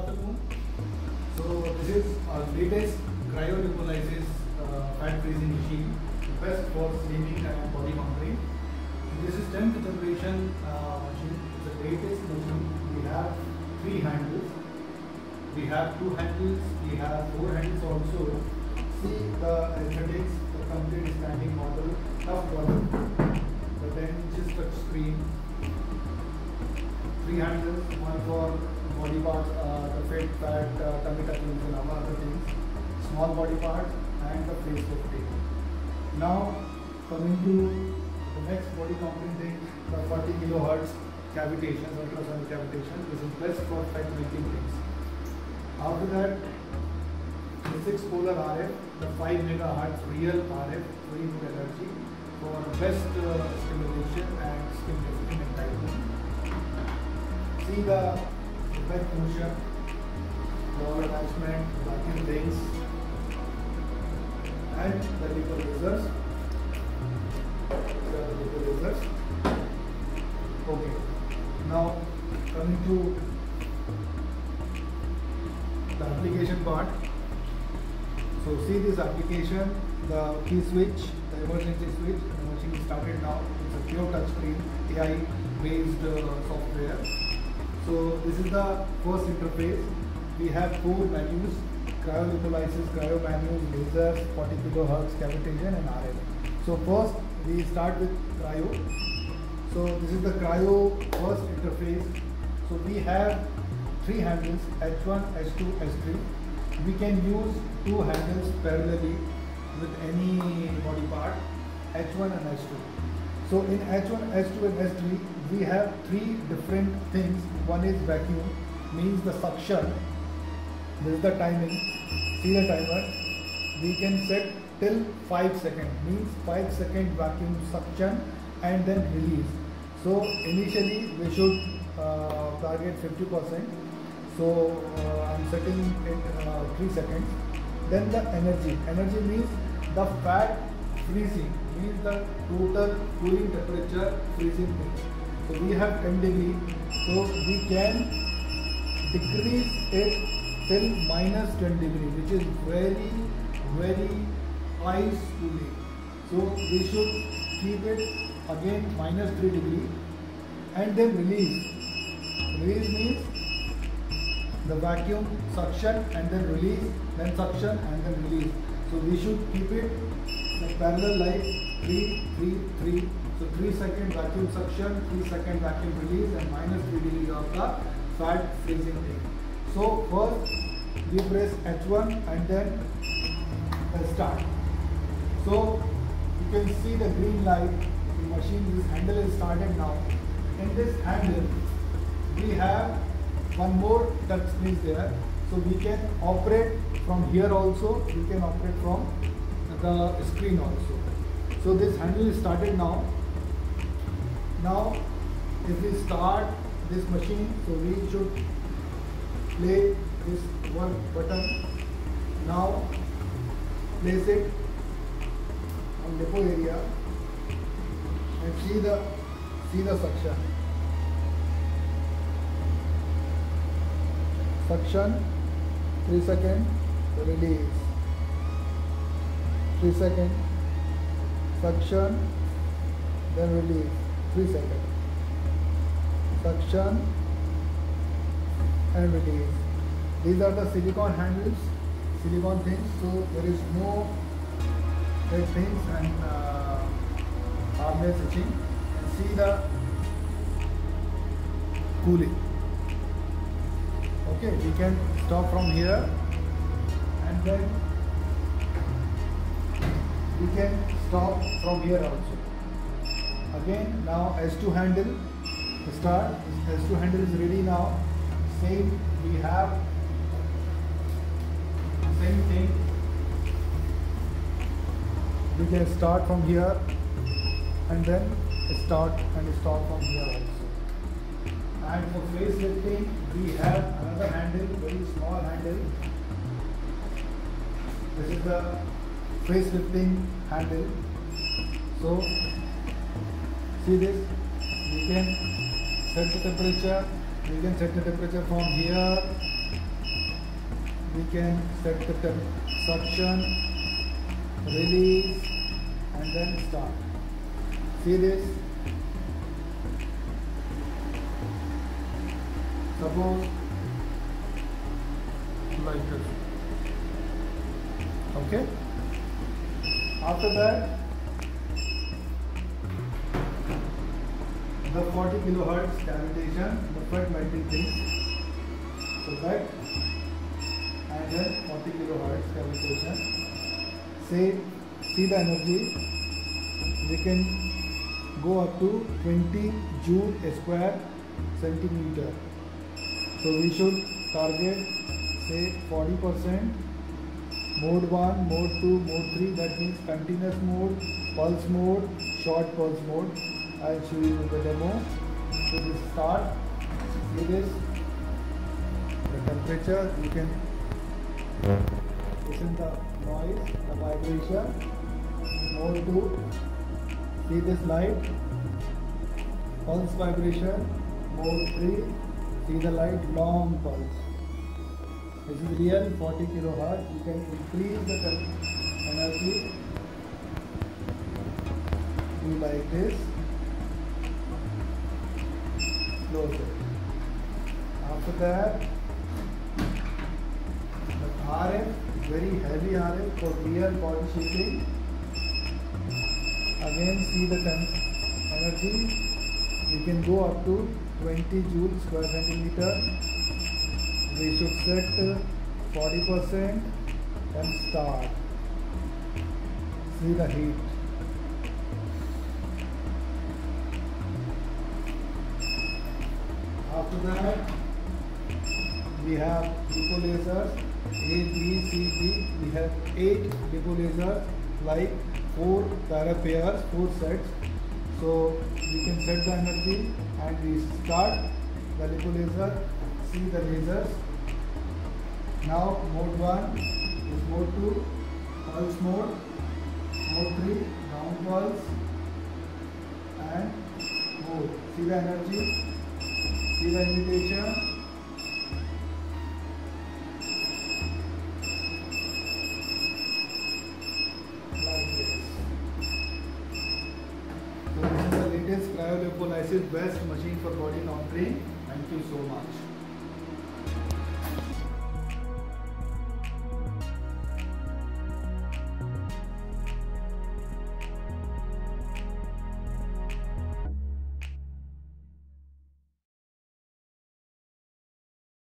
afternoon. So this is our latest cryolipolysis fat freezing machine, best for slimming and body contouring. This is 10th generation machine. It's the latest machine. We have 3 handles. We have 2 handles. We have 4 handles also. See the aesthetics, the complete standing model, tough bottom, the 10 inches touch screen. 3 handles, one for body parts, the fat, tummy tuckings and other things, small body parts and the face lifting. Now coming to the next body component thing, the 40 kilohertz cavitation, ultrasonic cavitation. This is best for fat making things. After that, the 6 polar RF, the 5 megahertz real RF, very good energy for best stimulation and skin lifting and tightening. See the effect motion, ball attachment, vacuum rings, and the liquid lasers. These are the liquid lasers. Okay. Now coming to the application part. So see this application, the key switch, the emergency switch. The machine started now. It's a pure touchscreen, AI based software. So this is the first interface. We have 4 menus: cryolipolysis, cryo menus, lasers, 40 kilohertz cavitation and RF. So first we start with cryo. So this is the cryo first interface. So we have 3 handles, H1, H2, H3. We can use 2 handles parallelly with any body part, H1 and H2. So in H1, H2 and H3, we have 3 different things. One is vacuum, means the suction. This is the timing. See the timer. We can set till 5 seconds, means 5 second vacuum suction and then release. So initially we should target 50%. So I'm setting it 3 seconds. Then the energy. Energy means the fat freezing, means the total cooling temperature freezing thing. So we have 10 degree. So we can decrease it till minus 10 degree, which is very, very ice cooling. So we should keep it again minus 3 degree and then release. Release means the vacuum suction and then release, then suction and then release. So we should keep it like parallel like 3, 3, 3. So 3 second vacuum suction, 3 second vacuum release and minus 3 degrees of the fat freezing thing. So first we press H1 and then start. So you can see the green light. The machine, this handle is started now. In this handle we have one more touch screen there. So we can operate from here also. We can operate from the screen also. So this handle is started now. Now if we start this machine, so we should play this one button. Now place it on depot area and see the suction. Suction, 3 seconds, release. 3 seconds, suction, then release. 3 seconds, suction and release. These are the silicone handles, silicone things. So there is no red things and harmless itching. And see the cooling. Okay, we can stop from here and then we can stop from here also. Again, now S2 handle start. S2 handle is ready now. Same, we have same thing. We can start from here and then start and stop from here also. And for face lifting, we have another handle, very small handle. This is the face lifting handle. So see this, we can set the temperature. We can set the temperature from here we can set the suction, release, and then start. See this? Suppose like this. Okay? After that, the 40 kilohertz cavitation, the front melting things. So that, and then 40 kilohertz cavitation. See the energy. We can go up to 20 joule square centimeter. So we should target say 40%. Mode 1, mode 2, mode 3, that means continuous mode, pulse mode, short pulse mode. I'll show you the demo. So this start, see this, the temperature, you can listen the noise, the vibration. Mode 2, see this light, pulse vibration. Mode 3, see the light, long pulse. This is real 40 kilohertz. You can increase the energy. Do like this. Close it. After that, the RF, very heavy RF for real body shaping. Again, see the energy. We can go up to 20 joules square centimeter. We should set 40% and start. See the heat. After that, we have lipo lasers A, B, C, D. We have 8 lipo lasers, like 4 para pairs, 4 sets. So we can set the energy and we start the lipo laser. See the lasers. Now mode 1 is mode 2, pulse mode, mode 3, down pulse, and mode. See the energy. See the invitation. Like this. So this is the latest cryolipolysis best machine for body contouring. Thank you so much.